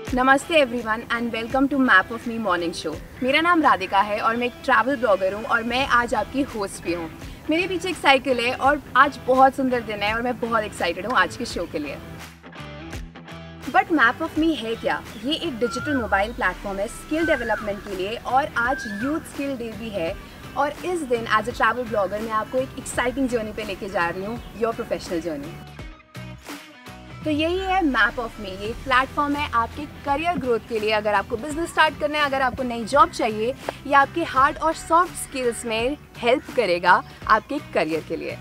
नमस्ते everyone and welcome to map of me morning show. मेरा नाम राधिका है और मैं एक ट्रैवल ब्लॉगर हूँ और मैं आज आपकी होस्ट भी हूँ। मेरे पीछे एक साइकिल है और आज बहुत सुंदर दिन है और मैं बहुत एक्साइटेड हूँ आज के शो के लिए। बट मैप ऑफ मी है क्या? ये एक डिजिटल मोबाइल प्लेटफॉर्म है स्किल डेवलपमेंट के लिए और आज यूथ स्किल डे भी है। और इस दिन एज अ ट्रैवल ब्लॉगर मैं आपको एक एक्साइटिंग जर्नी पे लेके जा रही हूँ, योर प्रोफेशनल जर्नी। तो यही है मैप ऑफ मी। ये प्लेटफॉर्म है आपके करियर ग्रोथ के लिए। अगर आपको बिजनेस स्टार्ट करना है, अगर आपको नई जॉब चाहिए, ये आपके हार्ड और सॉफ्ट स्किल्स में हेल्प करेगा आपके करियर के लिए।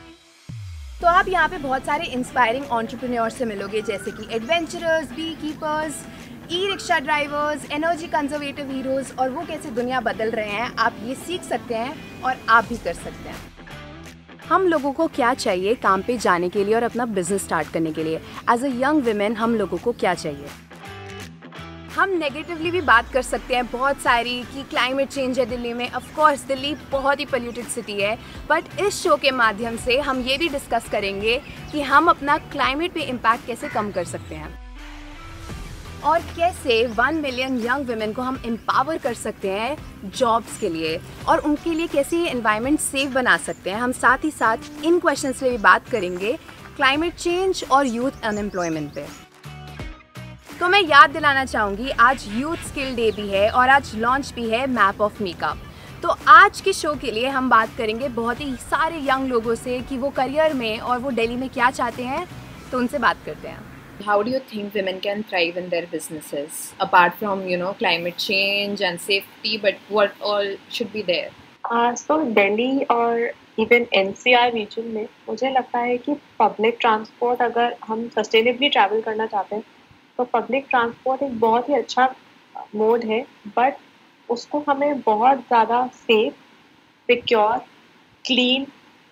तो आप यहाँ पे बहुत सारे इंस्पायरिंग एंटरप्रेन्योर्स से मिलोगे, जैसे कि adventurers, bee keepers, e rickshaw drivers, energy conservative heroes, और वो कैसे दुनिया बदल रहे हैं आप ये सीख सकते हैं और आप भी कर सकते हैं। हम लोगों को क्या चाहिए काम पे जाने के लिए और अपना बिजनेस स्टार्ट करने के लिए? एज अ यंग वुमेन हम लोगों को क्या चाहिए? हम नेगेटिवली भी बात कर सकते हैं बहुत सारी कि क्लाइमेट चेंज है दिल्ली में। ऑफ कोर्स दिल्ली बहुत ही पोल्यूटेड सिटी है, बट इस शो के माध्यम से हम ये भी डिस्कस करेंगे कि हम अपना क्लाइमेट पे इम्पैक्ट कैसे कम कर सकते हैं और कैसे 1 मिलियन यंग वुमेन को हम एम्पावर कर सकते हैं जॉब्स के लिए और उनके लिए कैसे ये एनवायरनमेंट सेफ बना सकते हैं। हम साथ ही साथ इन क्वेश्चंस पे भी बात करेंगे, क्लाइमेट चेंज और यूथ अनएम्प्लॉयमेंट पे। तो मैं याद दिलाना चाहूँगी आज यूथ स्किल डे भी है और आज लॉन्च भी है मैप ऑफ मी का। तो आज के शो के लिए हम बात करेंगे बहुत ही सारे यंग लोगों से कि वो करियर में और वो दिल्ली में क्या चाहते हैं, तो उनसे बात करते हैं। How do you think women can thrive in their businesses apart from climate change and safety, but what all should be there? So Delhi और इवन एनसीआर रीजन में मुझे लगता है कि पब्लिक ट्रांसपोर्ट, अगर हम सस्टेनेबली ट्रैवल करना चाहते हैं तो पब्लिक ट्रांसपोर्ट एक बहुत ही अच्छा मोड है, बट उसको हमें बहुत ज़्यादा सेफ, सिक्योर, क्लीन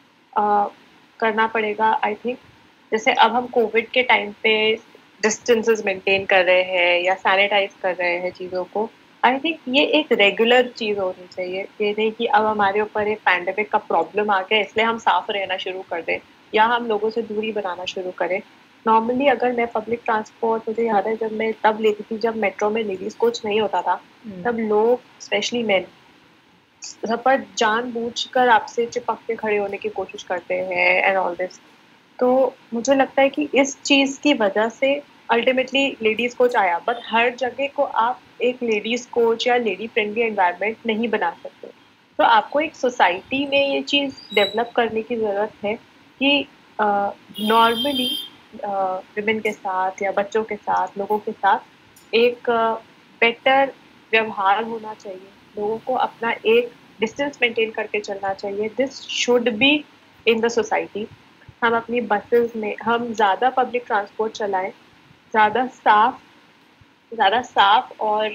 करना पड़ेगा। आई थिंक जैसे अब हम कोविड के टाइम पे डिस्टेंसेस मेंटेन कर रहे हैं या सैनिटाइज कर रहे हैं चीज़ों को, आई थिंक ये एक रेगुलर चीज़ होनी चाहिए। ये नहीं कि अब हमारे ऊपर एक पैंडेमिक का प्रॉब्लम आ गया इसलिए हम साफ रहना शुरू कर दें या हम लोगों से दूरी बनाना शुरू करें। नॉर्मली अगर मैं पब्लिक ट्रांसपोर्ट, मुझे याद है जब मैं तब लेती थी जब मेट्रो में लेडीज कोच नहीं होता था, तब लोग स्पेशली मेन सब पर जानबूझकर आपसे चिपक के खड़े होने की कोशिश करते हैं एंड ऑल दिस। तो मुझे लगता है कि इस चीज़ की वजह से अल्टीमेटली लेडीज़ कोच आया, बट हर जगह को आप एक लेडीज़ कोच या लेडी फ्रेंडली एनवायरनमेंट नहीं बना सकते। तो आपको एक सोसाइटी में ये चीज़ डेवलप करने की ज़रूरत है कि नॉर्मली विमेन के साथ या बच्चों के साथ, लोगों के साथ एक बेटर व्यवहार होना चाहिए। लोगों को अपना एक डिस्टेंस मेंटेन करके चलना चाहिए। This should be in the society. हम अपनी बसेस में हम ज़्यादा पब्लिक ट्रांसपोर्ट चलाएं, ज़्यादा साफ और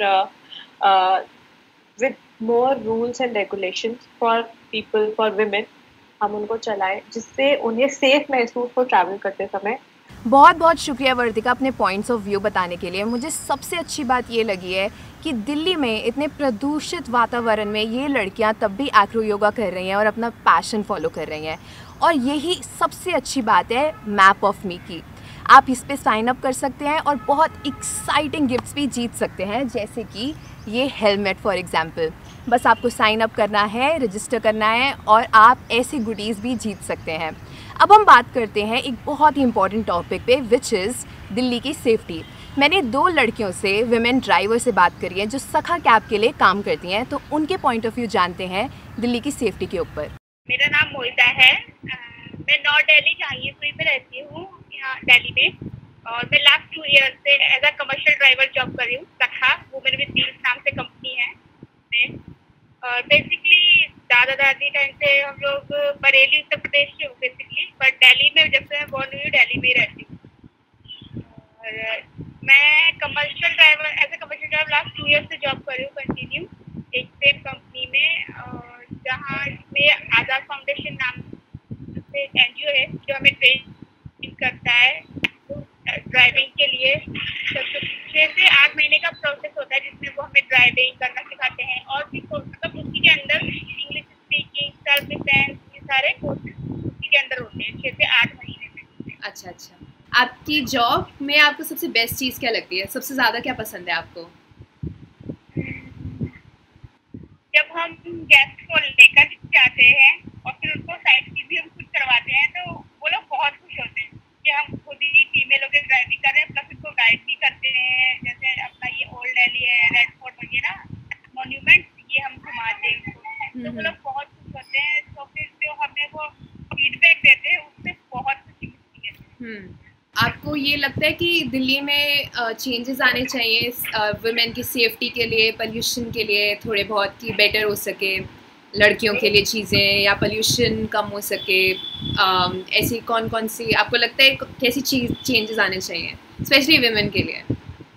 with more rules and regulations for people, for women हम उनको चलाएं जिससे उन्हें सेफ महसूस हो ट्रैवल करते समय। बहुत बहुत शुक्रिया वर्तिका अपने पॉइंट्स ऑफ व्यू बताने के लिए। मुझे सबसे अच्छी बात ये लगी है कि दिल्ली में इतने प्रदूषित वातावरण में ये लड़कियां तब भी एक्रो योगा कर रही हैं और अपना पैशन फॉलो कर रही हैं, और यही सबसे अच्छी बात है मैप ऑफ मी की। आप इस पे साइन अप कर सकते हैं और बहुत एक्साइटिंग गिफ्ट्स भी जीत सकते हैं, जैसे कि ये हेलमेट फॉर एग्जांपल। बस आपको साइन अप करना है, रजिस्टर करना है और आप ऐसी गुडीज़ भी जीत सकते हैं। अब हम बात करते हैं एक बहुत ही इंपॉर्टेंट टॉपिक पे, विच इज़ दिल्ली की सेफ्टी। मैंने 2 लड़कियों से, विमेन ड्राइवर से बात करी है जो सखा कैब के लिए काम करती हैं, तो उनके पॉइंट ऑफ व्यू जानते हैं दिल्ली की सेफ्टी के ऊपर। मेरा नाम मोहिता है। मैं नॉर्थ दिल्ली चाहिए पे रहती हूँ यहाँ दिल्ली में, और मैं लास्ट 2 ईयर से as a commercial driver job कर रही हूँ। सखा वुमेन विद व्हील्स नाम से कंपनी है में। और बेसिकली दादा दादी टाइम से हम लोग बरेली उत्तर प्रदेश से हूँ बेसिकली, बट दिल्ली में जब से मैं बॉर्न हुई हूँ दिल्ली में ही रहती हूँ। और मैं commercial driver, as a commercial driver last 2 year से जॉब कर रही हूँ कंटिन्यू एक सेम कंपनी में, और जहाँ में आज़ाद फाउंडेशन नाम से एक एनजीओ है जो हमें ट्रेन करता है ड्राइविंग के लिए। 6 से 8 महीने का प्रोसेस होता है जिसमें वो हमें ड्राइविंग करना सिखाते हैं, और भी मतलब उसी के अंदर इंग्लिश स्पीकिंग, सेल्फ डिफेंस, ये सारे कोर्सेज उसी के अंदर होते हैं 6 से 8 महीने में। अच्छा, आपकी जॉब में आपको सबसे बेस्ट चीज़ क्या लगती है, सबसे ज़्यादा क्या पसंद है आपको? जब हम गेस्ट को लेकर जाते हैं और फिर उनको साइड सीन भी हम खुद करवाते हैं तो वो लोग बहुत खुश होते हैं कि हम खुद ही फीमेलों के ड्राइविंग कर रहे हैं, प्लस उनको गाइड भी करते हैं। जैसे अपना ये ओल्ड दिल्ली है, रेड फोर्ट वगैरह मॉन्यूमेंट, ये हम घुमाते हैं उनको, तो वो लोग बहुत खुश होते हैं। तो फिर जो हमें वो फीडबैक देते हैं उससे बहुत खुशी मिलती है। आपको ये लगता है कि दिल्ली में चेंजेस आने चाहिए वुमेन की सेफ्टी के लिए, पोल्यूशन के लिए थोड़े बहुत कि बेटर हो सके, लड़कियों के लिए चीज़ें, या पोल्यूशन कम हो सके? ऐसी कौन कौन सी आपको लगता है कैसी चीज़ चेंजेस आने चाहिए स्पेशली वुमेन के लिए?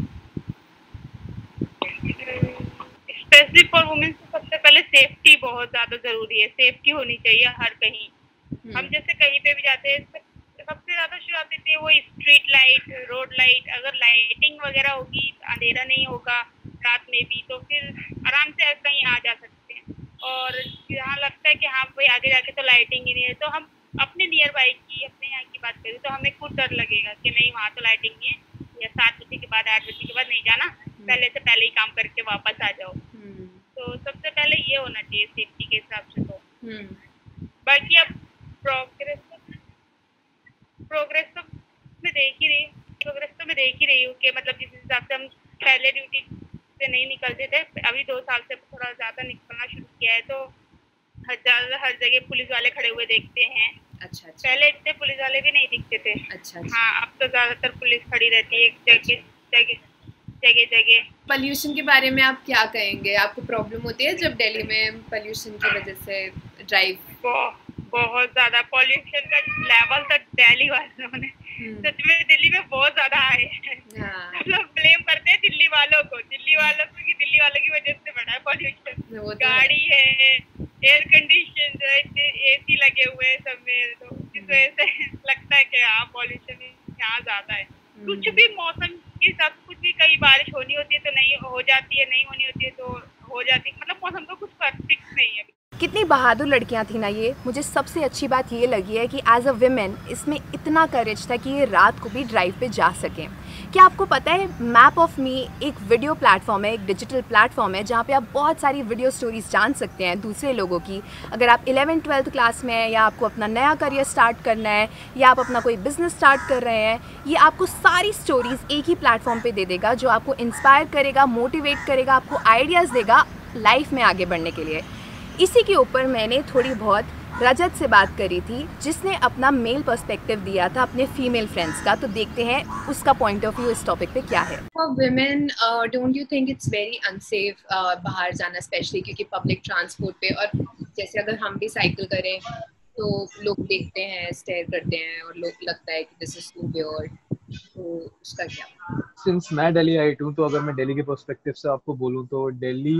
स्पेशली फॉर वुमेन सबसे पहले सेफ्टी बहुत ज़्यादा ज़रूरी है। सेफ्टी होनी चाहिए हर कहीं। हम जैसे कहीं पे भी जाते हैं सबसे ज़्यादा शुरुआत होती है वो स्ट्रीट लाइट, रोड लाइट। अगर लाइटिंग वगैरह होगी, अंधेरा नहीं होगा रात में भी, तो फिर आराम से कहीं आ जा सकते हैं। और यहाँ लगता है कि हाँ भाई आगे जाके तो लाइटिंग ही नहीं है, तो हम अपने नियर बाई की, अपने यहाँ की बात करें तो हमें खुद डर लगेगा कि नहीं वहाँ तो लाइटिंग नहीं है, या 7 बजे के बाद 8 बजे के बाद नहीं जाना, पहले से पहले ही काम करके वापस आ जाओ। तो सबसे पहले ये होना चाहिए सेफ्टी के हिसाब से। तो बाकी अब प्रोग्रेस तो मैं देख ही रही हूँ कि मतलब जिस हिसाब से हम पहले ड्यूटी से नहीं निकलते थे, अभी 2 साल से थोड़ा ज़्यादा निकलना शुरू किया है, तो हर जगह पुलिस वाले खड़े हुए देखते हैं। अच्छा। पहले इतने पुलिस वाले भी नहीं दिखते थे। अच्छा। हाँ, अब तो ज़्यादातर पुलिस खड़ी रहती है जगह। पोल्यूशन के बारे में आप क्या कहेंगे? आपको प्रॉब्लम होती है जब दिल्ली में पोल्यूशन की वजह से ड्राइव? बहुत ज़्यादा पोल्यूशन का लेवल तक दिल्ली वालों ने सच में दिल्ली में बहुत ज़्यादा आए हैं। मतलब ब्लेम करते हैं दिल्ली वालों को कि दिल्ली वालों की वजह से बढ़ा है पोल्यूशन। गाड़ी है, एयर कंडीशन जो है, AC लगे हुए हैं सब में, तो इस वजह से लगता है कि हाँ पोल्यूशन यहाँ ज़्यादा है। कुछ भी मौसम के हिसाब से कुछ भी, कहीं बारिश होनी होती है तो नहीं हो जाती है, नहीं होनी होती है तो हो जाती है। मतलब मौसम का कुछ परफेक्ट नहीं है। कितनी बहादुर लड़कियां थी ना ये। मुझे सबसे अच्छी बात ये लगी है कि एज अ विमेन इसमें इतना करेज था कि ये रात को भी ड्राइव पे जा सकें। क्या आपको पता है मैप ऑफ मी एक वीडियो प्लेटफॉर्म है, एक डिजिटल प्लेटफॉर्म है जहाँ पे आप बहुत सारी वीडियो स्टोरीज जान सकते हैं दूसरे लोगों की। अगर आप 11th-12th क्लास में हैं, या आपको अपना नया करियर स्टार्ट करना है, या आप अपना कोई बिजनेस स्टार्ट कर रहे हैं, ये आपको सारी स्टोरीज एक ही प्लेटफॉर्म पे दे देगा जो आपको इंस्पायर करेगा, मोटिवेट करेगा, आपको आइडियाज़ देगा लाइफ में आगे बढ़ने के लिए। इसी के ऊपर मैंने थोड़ी बहुत रजत से बात करी थी जिसने अपना मेल पर्सपेक्टिव दिया था अपने फीमेल फ्रेंड्स का। तो देखते हैं उसका पॉइंट ऑफ व्यू इस टॉपिक पे क्या है। For women don't you think it's very unsafe बाहर जाना, स्पेशली क्योंकि पब्लिक ट्रांसपोर्ट पे, और जैसे अगर हम भी साइकिल करें तो लोग देखते हैं, स्टेयर करते हैं, और लोग लगता है कि दिस इज टू वियर्ड, तो उसका क्या? सिंस मैं दिल्ली आई हूँ, तो अगर मैं दिल्ली के पर्सपेक्टिव से आपको बोलूँ तो Delhi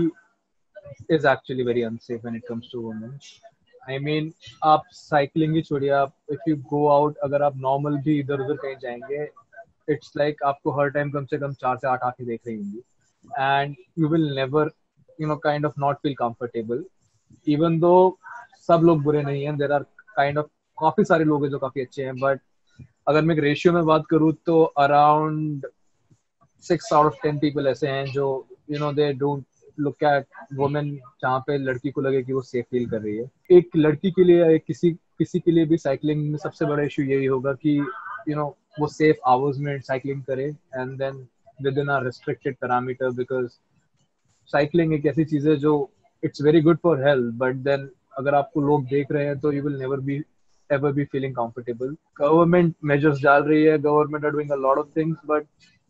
is actually very unsafe when it comes to women. I mean, आप साइकिलिंग ही छोड़िए, आप if you go out, अगर आप नॉर्मल भी इधर उधर कहीं जाएंगे, it's like आपको हर टाइम कम से कम 4 से 8 आंखें देख रही होंगी, and you will never, kind of not feel comfortable, even though सब लोग बुरे नहीं हैं, there are kind of काफी सारे लोग हैं जो काफी अच्छे हैं, but अगर मैं एक रेशियो में बात करूँ तो around 6 out of 10 people ऐसे हैं जो they don't look at women जहाँ पे लड़की को लगे कि वो सेफ फील कर रही है। एक लड़की के लिए, एक किसी के लिए भी साइकिलिंग में सबसे बड़ा इशू यही होगा कि वो सेफ आवर्स में साइकिलिंग करे, and then within a restricted parameter, because cycling एक ऐसी चीज है जो it's very good for health, but then अगर आपको लोग देख रहे हैं तो you will never be ever be feeling comfortable. Government measures डाल रही है, government are doing a lot of things, but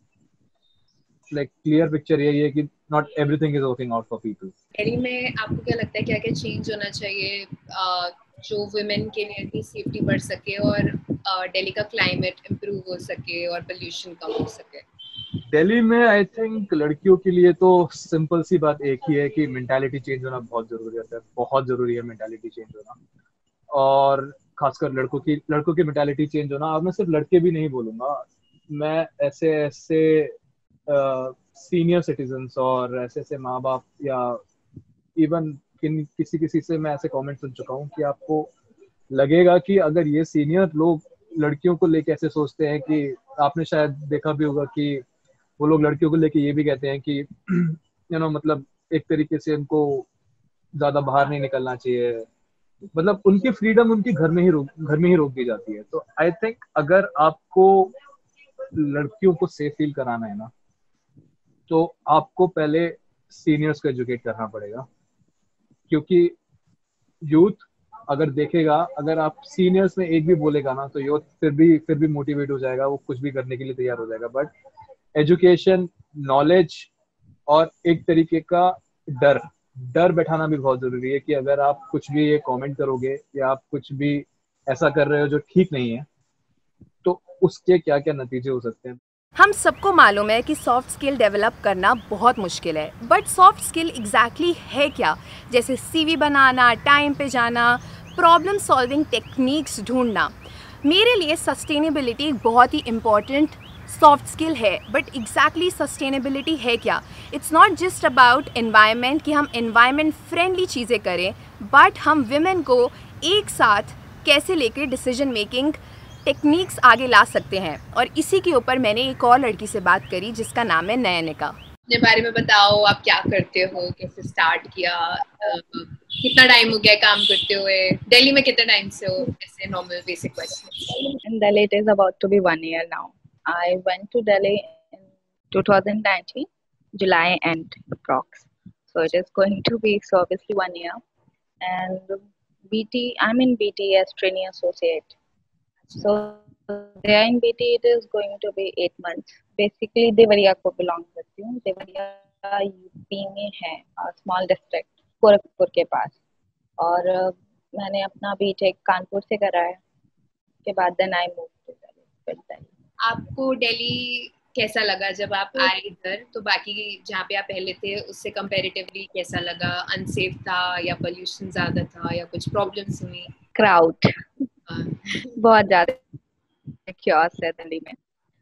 like clear picture यही है कि not everything is working out for people. Delhi में आपको क्या लगता है क्या क्या चेंज होना चाहिए जो वुमेन के लिए भी सेफ्टी बढ़ सके, और दिल्ली का क्लाइमेट इम्प्रूव हो सके, और पोल्यूशन कम हो सके? दिल्ली में आई थिंक लड़कियों के लिए तो सिंपल सी बात एक ही है कि मेंटालिटी चेंज होना बहुत जरूरी है, बहुत जरूरी है मेंटालिटी चेंज होना, और खासकर लड़कों की मेंटालिटी चेंज होना। अब मैं सिर्फ लड़के भी नहीं बोलूंगा, मैं ऐसे सीनियर सिटीजन्स और ऐसे माँ बाप, या इवन किसी से मैं ऐसे कमेंट सुन चुका हूँ कि आपको लगेगा कि अगर ये सीनियर लोग लड़कियों को लेके ऐसे सोचते हैं कि आपने शायद देखा भी होगा कि वो लोग लड़कियों को लेके ये भी कहते हैं कि मतलब एक तरीके से उनको ज्यादा बाहर नहीं निकलना चाहिए, मतलब उनकी फ्रीडम उनकी घर में ही रोक दी जाती है। तो आई थिंक अगर आपको लड़कियों को सेफ फील कराना है ना, तो आपको पहले सीनियर्स को एजुकेट करना पड़ेगा, क्योंकि यूथ अगर देखेगा, अगर आप सीनियर्स में एक भी बोलेगा ना, तो यूथ फिर भी मोटिवेट हो जाएगा, वो कुछ भी करने के लिए तैयार हो जाएगा। बट एजुकेशन, नॉलेज और एक तरीके का डर बैठाना भी बहुत जरूरी है कि अगर आप कुछ भी ये कमेंट करोगे या आप कुछ भी ऐसा कर रहे हो जो ठीक नहीं है, तो उसके क्या क्या नतीजे हो सकते हैं। हम सबको मालूम है कि सॉफ्ट स्किल डेवलप करना बहुत मुश्किल है, बट सॉफ्ट स्किल एग्जैक्टली है क्या? जैसे सीवी बनाना, टाइम पे जाना, प्रॉब्लम सॉल्विंग टेक्निक्स ढूंढना। मेरे लिए सस्टेनेबिलिटी बहुत ही इम्पॉर्टेंट सॉफ्ट स्किल है, बट एग्जैक्टली सस्टेनेबिलिटी है क्या? It's not just about environment कि हम एनवायरनमेंट फ्रेंडली चीज़ें करें, बट हम विमेन को एक साथ कैसे लेकर डिसीजन मेकिंग टेक्निक्स आगे ला सकते हैं। और इसी के ऊपर मैंने एक और लड़की से बात करी जिसका नाम है नयनिका। अपने बारे में बताओ, आप क्या करते हो, कैसे स्टार्ट किया, कितना टाइम हो गया काम करते हुए, दिल्ली में कितने टाइम से हो? ऐसे normal basic question. In Delhi, it is about to be 1 year now. I went to Delhi in 2019, July end approx. So it is going to be so obviously 1 year. And I'm in BT as trainee associate. So there in BT it is going to be 8 months. Basically Deoria को belong करती हूँ। Deoria UP में है, small district Gorakhpur के पास। और मैंने अपना BTech Kanpur से करा है। के बाद then I move to Delhi. आपको दिल्ली कैसा लगा जब आप आए इधर? तो बाकी जहाँ पे आप पहले थे उससे कंपैरेटिवली कैसा लगा? अनसेफ था या पोल्यूशन ज्यादा था या कुछ प्रॉब्लम्स हुई? क्राउड बहुत ज्यादा क्योस है दिल्ली में।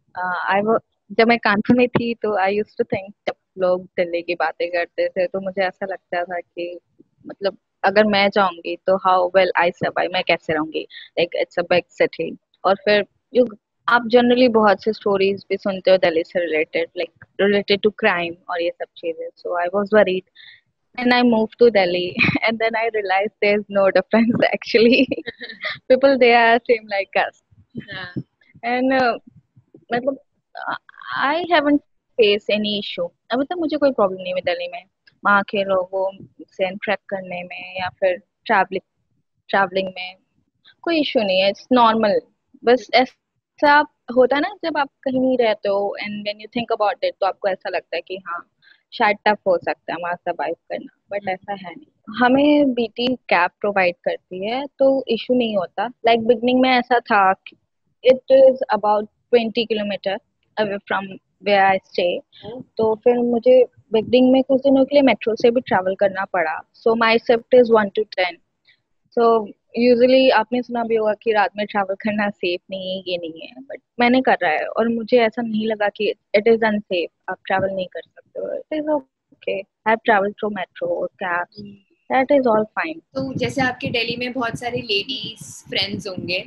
जब मैं कानपुर में थी तो आई यूज्ड टू थिंक, जब लोग दिल्ली की बातें करते थे तो मुझे ऐसा लगता था कि मतलब अगर मैं जाऊंगी तो हाउ वेल आई सर्वाइव, मैं कैसे रहूंगी, like it's a big city. और फिर आप जनरली बहुत सी स्टोरीज भी सुनते हो दिल्ली से रिलेटेड टू क्राइम और ये सब चीजें। So I was worried and I moved to Delhi and then I realized there's no difference actually. People there are same like us. And मतलब I haven't faced any issue. अभी तक मुझे कोई problem नहीं है दिल्ली में वहाँ के लोगों से इंटरेक्ट करने में या फिर ट्रैवलिंग में कोई इशू नहीं है। It's normal. बस ऐसा होता है ना, जब आप कहीं नहीं रहते हो and when you think about it तो आपको ऐसा लगता है कि हाँ शायद टफ हो सकता है वहाँ सर्वाइव करना, बट ऐसा है नहीं। हमें बीटी कैब प्रोवाइड करती है तो इशू नहीं होता। लाइक बिगनिंग में ऐसा था कि it is about 20 kilometre away from where I stay. तो फिर मुझे बिगनिंग में कुछ दिनों के लिए मेट्रो से भी ट्रैवल करना पड़ा। So my shift is 1 to 10। So usually आपने सुना भी होगा कि रात में ट्रैवल करना सेफ नहीं है, ये नहीं है, बट मैंने कर रहा है और मुझे ऐसा नहीं लगा कि इट इज अनसेफ, आप ट्रैवल नहीं कर सकते हो। It is okay. I have travelled through metro, cabs, that is all fine. तो जैसे आपके दिल्ली में बहुत सारे लेडीज फ्रेंड्स होंगे,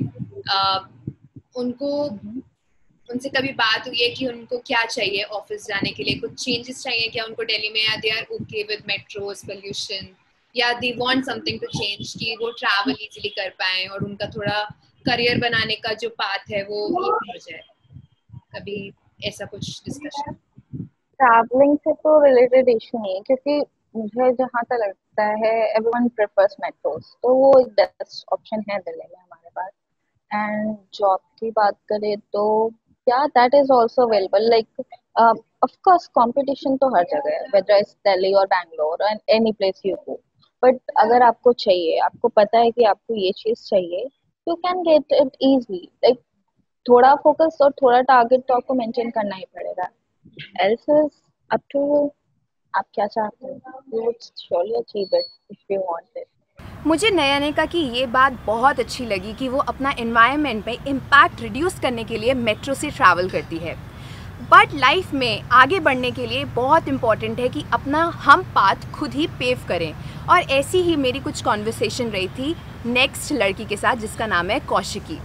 उनसे कभी बात हुई है कि उनको क्या चाहिए ऑफिस जाने के लिए? कुछ चेंजेस चाहिए क्या उनको दिल्ली में, या they are okay with metros, pollution, या they want something to change कि वो ट्रैवल इजीली कर पाए और उनका थोड़ा करियर बनाने का जो पाथ है वो इजी हो जाए? कभी ऐसा कुछ डिस्कशन? ट्रैवलिंग से तो रिलेटेड इशू नहीं है, क्योंकि मुझे जहाँ तक लगता है एवरीवन प्रेफर्स मेट्रोस, तो वो एक बेस्ट ऑप्शन है दिल्ली में हमारे पास। एंड जॉब की बात करें तो yeah, that is also available. Like, of course, competition तो हर जगह है, whether it's Delhi or Bangalore or any place you go. But अगर आपको चाहिए, आपको पता है कि आपको ये चीज़ चाहिए, you can get it easily. Like, थोड़ा फोकस और थोड़ा टारगेट तो आपको मेंटेन करना ही पड़ेगा। Else is up to you. आप क्या चाहते हो? You would surely achieve it if you want it. मुझे नयनिका की ये बात बहुत अच्छी लगी कि वो अपना एनवायरनमेंट में इम्पैक्ट रिड्यूस करने के लिए मेट्रो से ट्रैवल करती है। बट लाइफ में आगे बढ़ने के लिए बहुत इम्पॉर्टेंट है कि अपना हम पाथ खुद ही पेव करें। और ऐसी ही मेरी कुछ कॉन्वर्सेशन रही थी नेक्स्ट लड़की के साथ जिसका नाम है कौशिकी।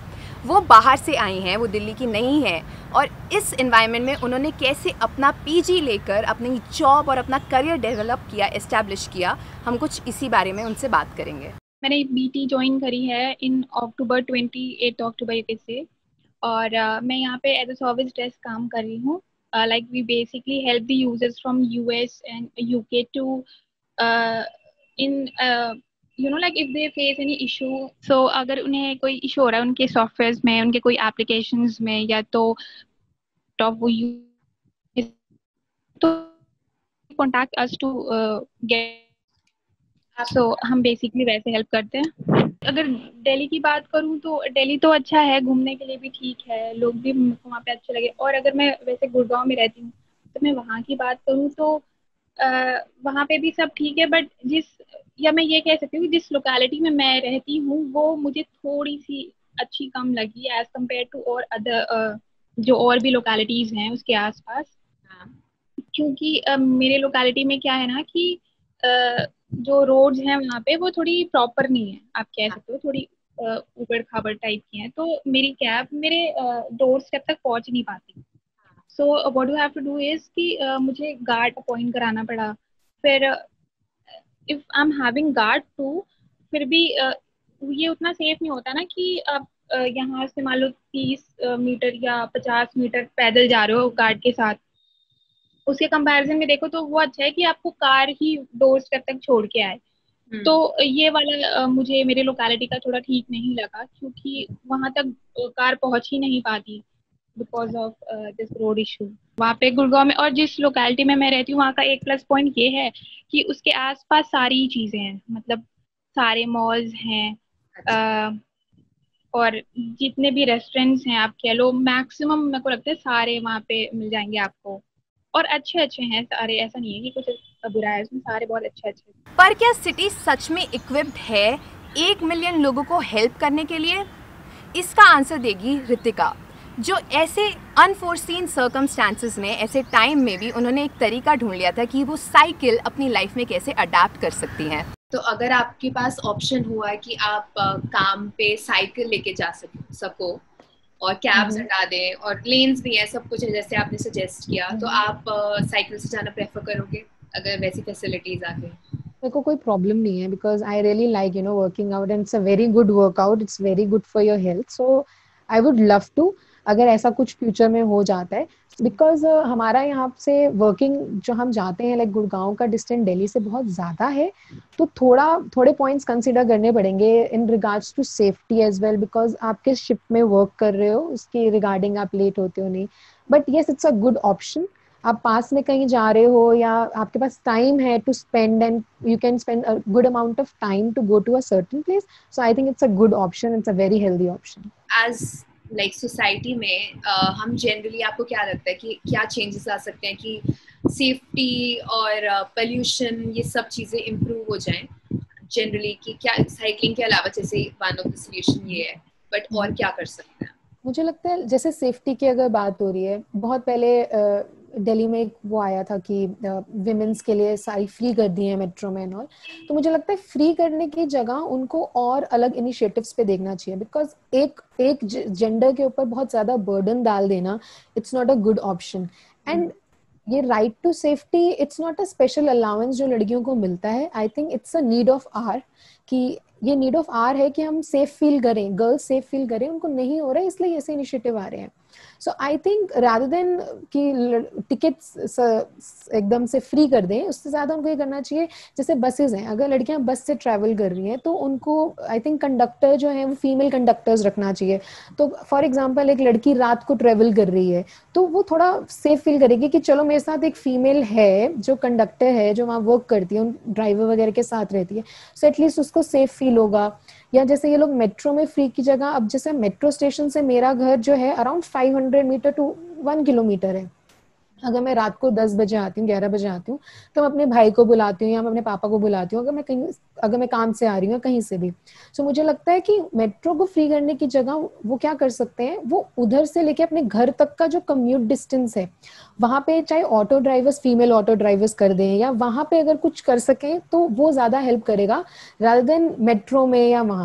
वो बाहर से आई हैं, वो दिल्ली की नहीं है, और इस एनवायरनमेंट में उन्होंने कैसे अपना पीजी लेकर अपनी जॉब और अपना करियर डेवलप किया, एस्टैब्लिश किया, हम कुछ इसी बारे में उनसे बात करेंगे। मैंने बीटी ज्वाइन करी है इन अक्टूबर 28 अक्टूबर से, और मैं यहाँ पे एज अ सर्विस डेस्क काम कर रही हूँ। Like we basically help the users from US and UK to in you know like if they face any issue, so अगर उन्हें कोई इशू हो रहा है उनके सॉफ्टवेयर में, उनके कोई एप्लीकेशंस में, या तो टॉप वो यूज तो contact us to get, so हम बेसिकली वैसे हेल्प करते हैं। अगर दिल्ली की बात करूँ तो दिल्ली तो अच्छा है, घूमने के लिए भी ठीक है, लोग भी वहाँ पे अच्छे लगे। और अगर मैं वैसे गुड़गांव में रहती हूँ तो मैं वहाँ की बात करूँ तो वहाँ पे भी सब ठीक है, बट मैं ये कह सकती हूँ जिस लोकेलिटी में मैं रहती हूँ वो मुझे थोड़ी सी अच्छी कम लगी एज कम्पेयर टू और अदर जो और भी लोकेलिटीज हैं उसके आसपास। क्योंकि मेरे लोकेलिटी में क्या है ना कि जो रोड्स हैं वहाँ पे वो थोड़ी प्रॉपर नहीं है, आप कह सकते हो थोड़ी उबड़ खाबड़ टाइप की हैं, तो मेरी कैब मेरे डोर स्टेप तक पहुँच नहीं पाती। So what you have to do is कि मुझे गार्ड अपॉइंट कराना पड़ा। फिर if I am having guard too, फिर भी ये उतना सेफ नहीं होता ना कि आप यहाँ से मान लो 30 मीटर या 50 मीटर पैदल जा रहे हो गार्ड के साथ, उसके कंपैरिजन में देखो तो वो अच्छा है कि आपको कार ही डोर स्टेप तक छोड़ के आए। तो ये वाला मुझे मेरे लोकेलिटी का थोड़ा ठीक नहीं लगा, क्योंकि वहां तक कार पहुंच ही नहीं पाती because of this road issue वहाँ पे गुड़गांव में। और जिस लोकेलिटी में मैं रहती हूँ वहाँ का एक प्लस पॉइंट ये है कि उसके आसपास सारी चीजें हैं, मतलब सारे मॉल्स हैं, और जितने भी रेस्टोरेंट्स हैं आप कह लो, मैक्सिमम मेरे को लगता है सारे वहाँ पे मिल जाएंगे आपको, और अच्छे अच्छे हैं सारे, ऐसा नहीं है कि कुछ बुरा है उसमें, सारे बहुत अच्छे अच्छे। पर क्या सिटी सच में इक्विप्ड है 1 मिलियन लोगों को हेल्प करने के लिए? इसका आंसर देगी रितिका, जो ऐसे अनफोर्सीन सर्कमस्टांसेस में, ऐसे टाइम में भी उन्होंने एक तरीका ढूंढ लिया था कि वो साइकिल अपनी लाइफ में कैसे अडेप्ट कर सकती हैं। तो अगर आपके पास ऑप्शन हुआ कि आप काम पे साइकिल लेके जा सको और कैब्स हटा दें और लेन्स भी हैं, सब कुछ है जैसे आपने सजेस्ट किया, तो आप साइकिल से जाना प्रेफर करोगे अगर वैसी फैसिलिटीज आ गई? मेरे को कोई प्रॉब्लम नहीं है, because I really like working out and it's a very good workout, it's very good for your health, so I would love to अगर ऐसा कुछ फ्यूचर में हो जाता है। बिकॉज हमारा यहाँ से वर्किंग जो हम जाते हैं लाइक गुड़गांव का डिस्टेंस दिल्ली से बहुत ज़्यादा है, तो थोड़े पॉइंट्स कंसिडर करने पड़ेंगे in regards to safety as well, because आप किस शिप में वर्क कर रहे हो उसके रिगार्डिंग आप लेट होते हो नहीं। But yes, it's a good option. आप पास में कहीं जा रहे हो या आपके पास टाइम है to spend and you can spend a good amount of time to go to a certain place, so I think it's a good option, it's a very healthy option. As like society में हम generally, आपको क्या लगता है कि क्या changes आ सकते हैं कि सेफ्टी और पोल्यूशन ये सब चीज़ें इम्प्रूव हो जाएं जनरली, कि क्या साइकिलिंग के अलावा, जैसे वन ऑफ द सॉल्यूशन ये है, बट और क्या कर सकते हैं? मुझे लगता है जैसे सेफ्टी की अगर बात हो रही है, बहुत पहले दिल्ली में वो आया था कि विमेंस के लिए सारी फ्री कर दी है मेट्रो में और, तो मुझे लगता है फ्री करने की जगह उनको और अलग इनिशिएटिव्स पे देखना चाहिए, बिकॉज एक जेंडर के ऊपर बहुत ज्यादा बर्डन डाल देना it's not a good option. And ये right to safety it's not a special allowance जो लड़कियों को मिलता है, I think it's a need of hour, कि ये नीड ऑफ आवर है कि हम सेफ फील करें, गर्ल्स सेफ फील करें, उनको नहीं हो रहा है इसलिए ऐसे इनिशिएटिव आ रहे हैं। So I think rather than कि टिकट्स एकदम से फ्री कर दें, उससे ज्यादा उनको ये करना चाहिए, जैसे बसेस हैं, अगर लड़कियां बस से ट्रैवल कर रही हैं तो उनको आई थिंक कंडक्टर जो है वो फीमेल कंडक्टर्स रखना चाहिए। तो फॉर एग्जांपल एक लड़की रात को ट्रैवल कर रही है तो वो थोड़ा सेफ फील करेगी कि चलो मेरे साथ एक फीमेल है जो कंडक्टर है, जो वहाँ वर्क करती है, ड्राइवर वगैरह के साथ रहती है, सो एटलीस्ट उसको सेफ फील होगा। या जैसे ये लोग मेट्रो में फ्री की जगह, अब जैसे मेट्रो स्टेशन से मेरा घर जो है अराउंड 500 मीटर टू 1 किलोमीटर है, अगर मैं रात को 10 बजे आती हूँ, 11 बजे आती हूँ, तो मैं अपने भाई को बुलाती हूँ या मैं अपने पापा को बुलाती हूँ, अगर मैं काम से आ रही हूँ कहीं से भी। सो मुझे लगता है कि मेट्रो को फ्री करने की जगह वो क्या कर सकते हैं, वो उधर से लेके अपने घर तक का जो कम्यूट डिस्टेंस है वहां पे चाहे auto drivers, female auto drivers कर दें, या वहां पे अगर कुछ कर सकें तो वो ज्यादा हेल्प करेगा रादर देन मेट्रो में या वहां।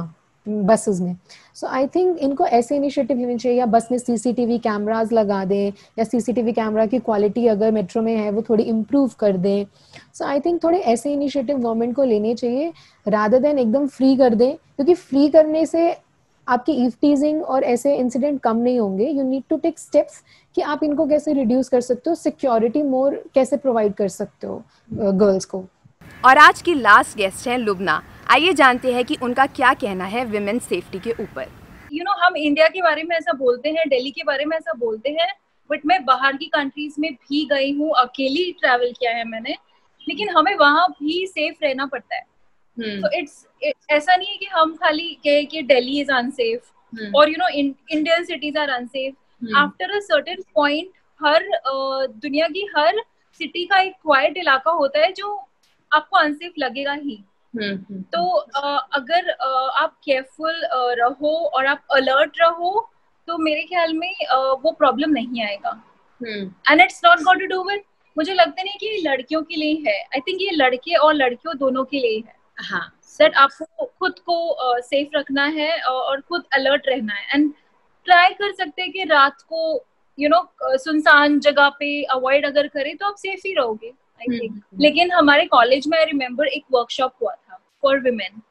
बसेस में। सो आई थिंक इनको ऐसे इनिशिएटिव लेने चाहिए, या बस में सीसीटीवी कैमराज लगा दें, या सीसीटीवी कैमरा की क्वालिटी अगर मेट्रो में है वो थोड़ी इम्प्रूव कर दें। सो आई थिंक थोड़े ऐसे इनिशिएटिव गवर्नमेंट को लेने चाहिए रादर देन एकदम फ्री कर दें, क्योंकि फ्री करने से आपकी ईव टीजिंग और ऐसे इंसिडेंट कम नहीं होंगे। You need to take steps कि आप इनको कैसे रिड्यूस कर सकते हो, सिक्योरिटी मोर कैसे प्रोवाइड कर सकते हो गर्ल्स को। और आज की लास्ट गेस्ट है लुबना। आइए जानते हैं कि उनका क्या कहना है विमेन सेफ्टी के ऊपर। हम इंडिया के बारे में ऐसा बोलते हैं, दिल्ली के बारे में ऐसा बोलते हैं, बट मैं बाहर की कंट्रीज में भी गई हूँ, अकेली ट्रैवल किया है मैंने, लेकिन हमें वहाँ भी सेफ रहना पड़ता है। तो ऐसा नहीं है कि हम खाली कहे कि दिल्ली इज अनसेफ और Indian cities are unsafe. After a certain point हर दुनिया की हर सिटी का एक क्वाइट इलाका होता है जो आपको अनसेफ लगेगा ही। तो अगर आप केयरफुल रहो और आप अलर्ट रहो तो मेरे ख्याल में वो प्रॉब्लम नहीं आएगा। And it's not got to do with, मुझे लगता नहीं कि ये लड़कियों के लिए है, आई थिंक ये लड़के और लड़कियों दोनों के लिए है। हाँ, सर आपको खुद को सेफ रखना है और खुद अलर्ट रहना है, एंड ट्राई कर सकते हैं कि रात को सुनसान जगह पे अवॉइड अगर करें तो आप सेफ ही रहोगे आई थिंक। लेकिन हमारे कॉलेज में आई रिमेम्बर एक वर्कशॉप हुआ था फॉर विमेन।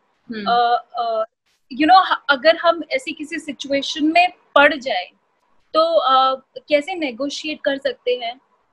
अगर हम ऐसी किसी सिचुएशन में पड़ जाए तो कैसे नेगोशिएट कर सकते हैं,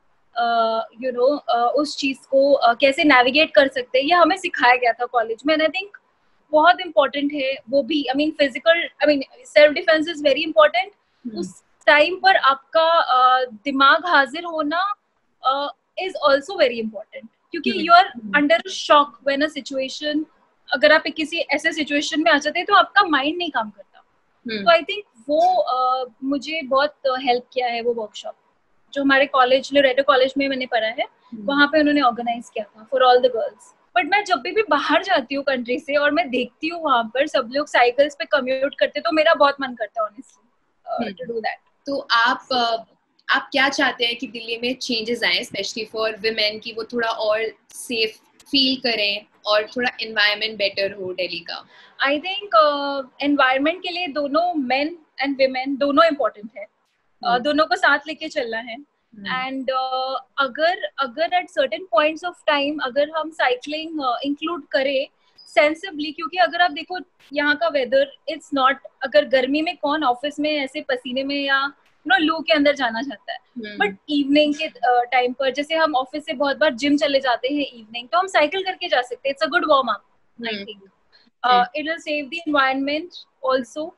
उस चीज को कैसे नेविगेट कर सकते हैं, ये हमें सिखाया गया था कॉलेज में। एंड आई थिंक बहुत इम्पोर्टेंट है वो भी। Self defence is very important. उस टाइम पर आपका दिमाग हाजिर होना इज ऑल्सो वेरी इंपॉर्टेंट, क्योंकि you are under shock when a situation, अगर आप किसी ऐसे सिचुएशन में आ जाते हैं तो आपका माइंड नहीं काम करता। तो आई थिंक वो मुझे बहुत हेल्प किया है वो वर्कशॉप जो हमारे कॉलेज लोरेटो कॉलेज में मैंने पढ़ा है, वहाँ पे उन्होंने ऑर्गेनाइज किया था for all the girls. But मैं जब भी बाहर जाती हूँ कंट्री से और मैं देखती हूँ वहाँ पर सब लोग साइकिल्स पे कम्यूट करते, तो मेरा बहुत मन करता है ऑनेस्टली टू डू दैट। तो आप क्या चाहते हैं कि दिल्ली में चेंजेस आए स्पेशली फॉर विमेन, की वो थोड़ा और सेफ फील करें और थोड़ा एनवायरनमेंट बेटर हो दिल्ली का? आई थिंक एनवायरनमेंट के लिए दोनों मेन एंड विमेन दोनों इम्पोर्टेंट है, दोनों को साथ लेके चलना है। एंड अगर at certain points of time अगर हम साइकिलिंग इंक्लूड करें सेंसिबली, क्योंकि अगर आप देखो यहाँ का वेदर इट्स नॉट, अगर गर्मी में कौन ऑफिस में ऐसे पसीने में या लू के अंदर जाना चाहता है, बट इवनिंग के टाइम पर जैसे हम ऑफिस से बहुत बार जिम चले जाते हैं इवनिंग, तो हम साइकिल करके जा सकते हैं। It's a good warm up I think. It will save the environment also.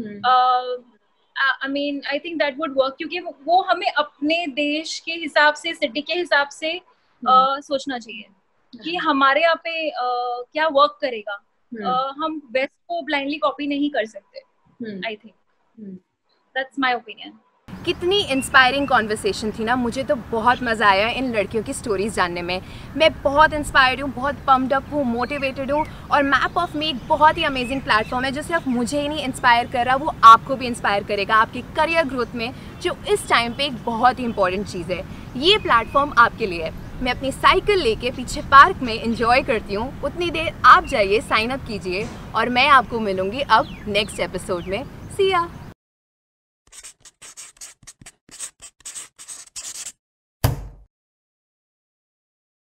I think that would work, क्योंकि वो हमें अपने देश के हिसाब से, सिटी के हिसाब से सोचना चाहिए कि हमारे यहाँ पे क्या वर्क करेगा। हम वेस्ट को ब्लाइंडली कॉपी नहीं कर सकते। I think that's my opinion. कितनी इंस्पायरिंग कॉन्वर्सेशन थी ना, मुझे तो बहुत मज़ा आया इन लड़कियों की स्टोरीज जानने में। मैं बहुत इंस्पायर्ड हूँ, बहुत पम्प्ड अप हूँ, मोटिवेटेड हूँ। और मैप ऑफ मी एक बहुत ही अमेजिंग प्लेटफॉर्म है जो सिर्फ मुझे ही नहीं इंस्पायर कर रहा, वो आपको भी इंस्पायर करेगा आपकी करियर ग्रोथ में, जो इस टाइम पे एक बहुत ही इंपॉर्टेंट चीज़ है। ये प्लेटफॉर्म आपके लिए है। मैं अपनी साइकिल लेके पीछे पार्क में इंजॉय करती हूँ, उतनी देर आप जाइए, साइन अप कीजिए और मैं आपको मिलूँगी अब नेक्स्ट एपिसोड में। सी या।